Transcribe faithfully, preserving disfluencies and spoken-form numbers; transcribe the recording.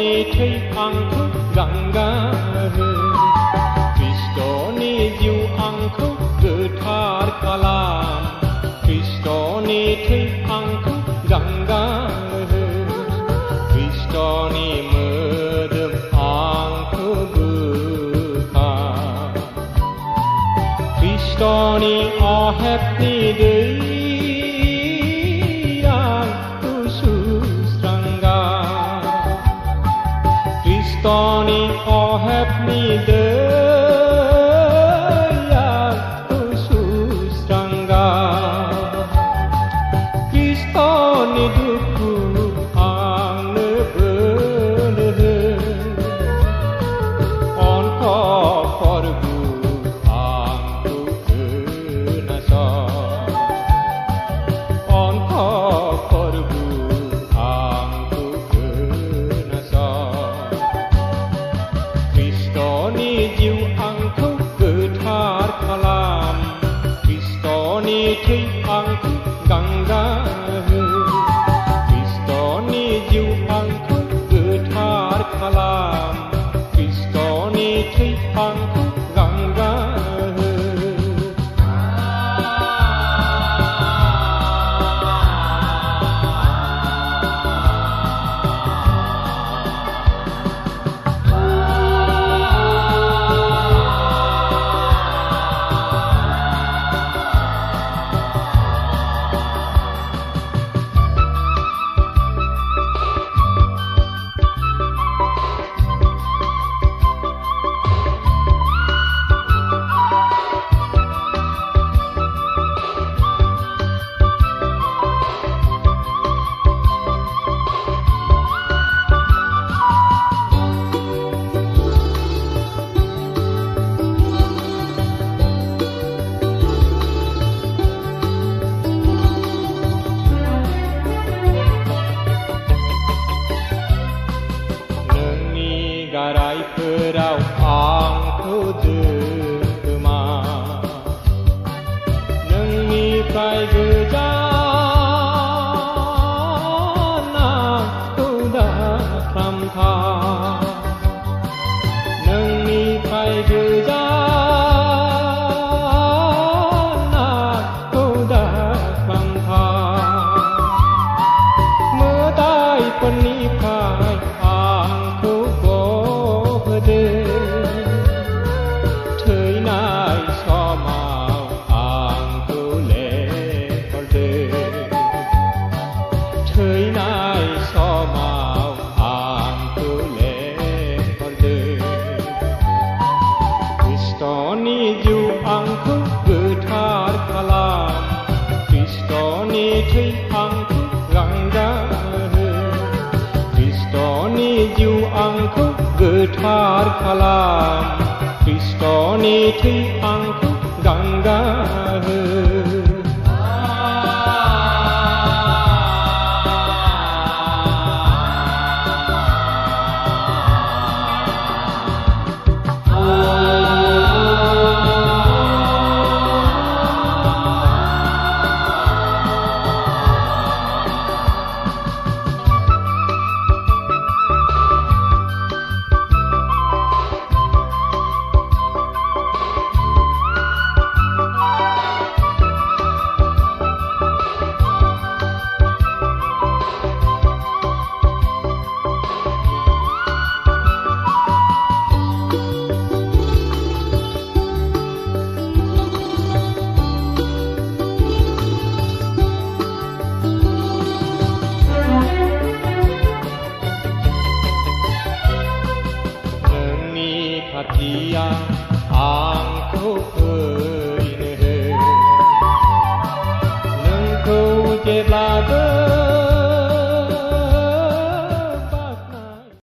थै आंखौ गंगा हो Kristoni जिउ आंखौ गोथार खालाम Kristoni थै आंखौ गंगा हो Kristoni मोदोम आंखौ बोखार Kristoni अहेबनि दै Kristoni ohebni daya khusus rangga Kristoni duku angne bene onko korbu angku kenasa onko korbu angku kenasa Kristoni jiu angku gothar kalam Kristoni thai angku ganga ho Kristoni jiu angku gothar kalam Kristoni thai angku ganga ho गारायफोराव आंखौ दोमा नोंनिफ्राय गोजान आंखौ दाखालामथा नोंनिफ्राय गोजान आंखौ दाखालामथा मोदायफोरनिफ्राय आंखौ थैनाय समाव आंखौ लेंहरदो थैनाय समाव आंखौ लेंहरदो Kristoni जिउ आंखौ गोथार खालाम Kristoni थै आंखौ गंगा हो Kristoni जिउ आंखौ गोथार खालाम Kristoni थै आंखौ गंगा हो खाथिया आंखौ